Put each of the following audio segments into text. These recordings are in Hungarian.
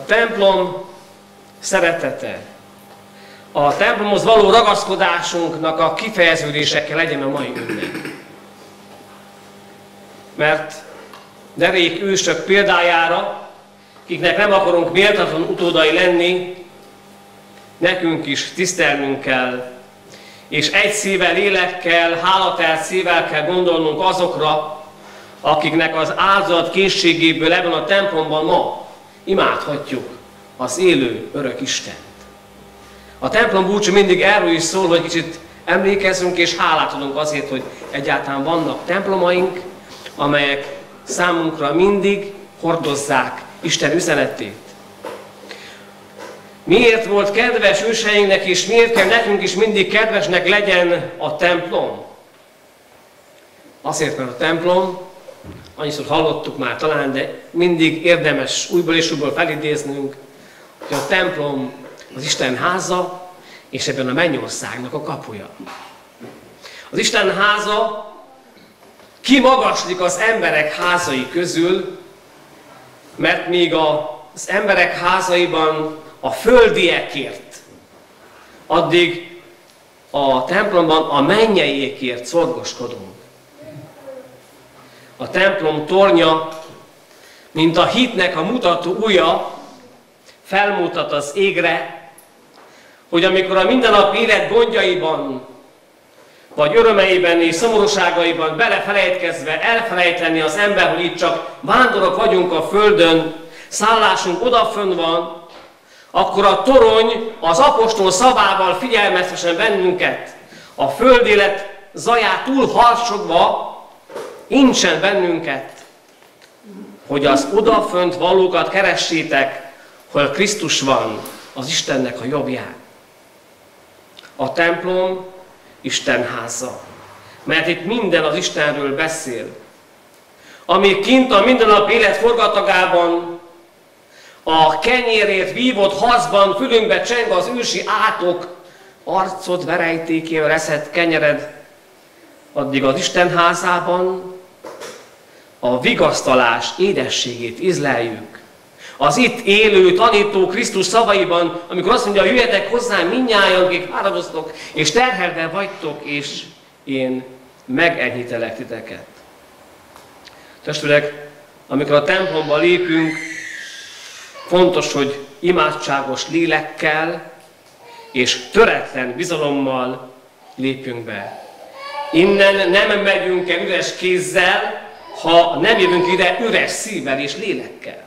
templom szeretete, a templomhoz való ragaszkodásunknak a kifejeződése kell legyen a mai ünnep. Mert derék ősök példájára, akiknek nem akarunk méltatlan utódai lenni, nekünk is tisztelnünk kell, és egy szívvel, lélekkel, hálatelt szívvel kell gondolnunk azokra, akiknek az áldozat készségéből ebben a templomban ma imádhatjuk az élő örök Istent. A templom búcsú mindig erről is szól, hogy kicsit emlékezzünk és hálát adunk azért, hogy egyáltalán vannak templomaink, amelyek számunkra mindig hordozzák Isten üzenetét. Miért volt kedves őseinknek, és miért kell nekünk is mindig kedvesnek legyen a templom? Azért, mert a templom, annyiszor hallottuk már talán, de mindig érdemes újból és újból felidéznünk, hogy a templom az Isten háza, és ebben a mennyországnak a kapuja. Az Isten háza kimagaslik az emberek házai közül, mert míg az emberek házaiban a földiekért, addig a templomban a mennyeiekért szorgoskodunk. A templom tornya, mint a hitnek a mutató ujja, felmutat az égre, hogy amikor a mindennapi élet gondjaiban, vagy örömeiben és szomorúságaiban belefelejtkezve elfelejteni az ember, hogy itt csak vándorok vagyunk a földön, szállásunk odafönn van, akkor a torony az apostol szavával figyelmeztesen bennünket, a földélet zaját túl harsogva incsen bennünket, hogy az odafönt valókat keressétek, hol Krisztus van, az Istennek a jobbján. A templom Isten háza, mert itt minden az Istenről beszél. Ami kint a mindennapi élet forgatagában, a kenyérért vívott harcban fülünkbe cseng az ősi átok, arcod verejtékével eszed kenyered, addig az Isten házában a vigasztalás édességét ízleljük. Az itt élő tanító Krisztus szavaiban, amikor azt mondja, jöjjetek hozzám mindnyájan, akik fáradoztok, és terhelve vagytok, és én megenyhítelek titeket. Testvérek, amikor a templomba lépünk, fontos, hogy imádságos lélekkel és töretlen bizalommal lépjünk be. Innen nem megyünk el üres kézzel, ha nem jövünk ide üres szívvel és lélekkel.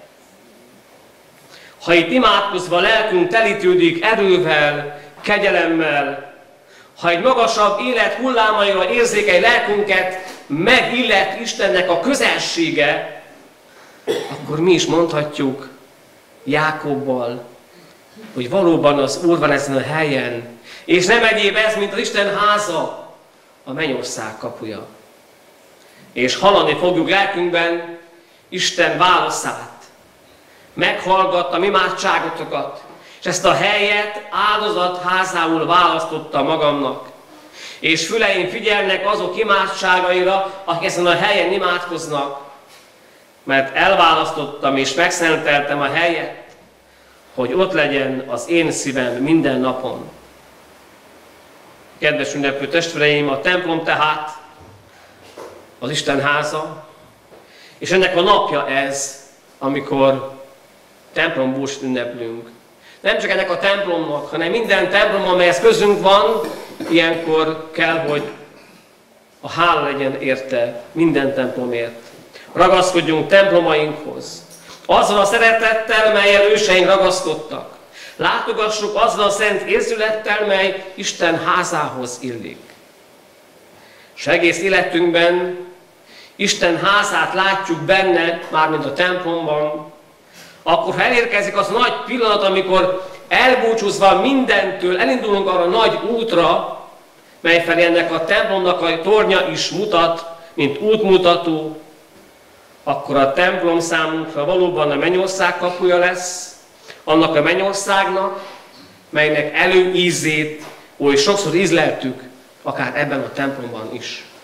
Ha itt imádkozva lelkünk telítődik erővel, kegyelemmel, ha egy magasabb élet hullámaira érzékeny lelkünket megillet Istennek a közelsége, akkor mi is mondhatjuk Jákobbal, hogy valóban az Úr van ezen a helyen, és nem egyéb ez, mint az Isten háza, a mennyország kapuja. És hallani fogjuk lelkünkben Isten válaszát. Meghallgattam imádságotokat, és ezt a helyet áldozat házául választotta magamnak. És füleim figyelnek azok imádságaira, akik ezen a helyen imádkoznak, mert elválasztottam és megszenteltem a helyet, hogy ott legyen az én szívem minden napon. Kedves ünneplő testvéreim, a templom tehát az Isten háza, és ennek a napja ez, amikor templombúcsút ünneplünk. Nem csak ennek a templomnak, hanem minden templom, amelyhez közünk van, ilyenkor kell, hogy a hála legyen érte minden templomért. Ragaszkodjunk templomainkhoz. Azzal a szeretettel, mellyel őseink ragaszkodtak. Látogassuk azzal a szent érzülettel, mely Isten házához illik. És egész életünkben Isten házát látjuk benne, mármint a templomban, akkor ha elérkezik az nagy pillanat, amikor elbúcsúzva mindentől elindulunk arra nagy útra, mely felé ennek a templomnak a tornya is mutat, mint útmutató, akkor a templom számunkra valóban a mennyország kapuja lesz, annak a mennyországnak, melynek előízét oly sokszor ízleltük, akár ebben a templomban is.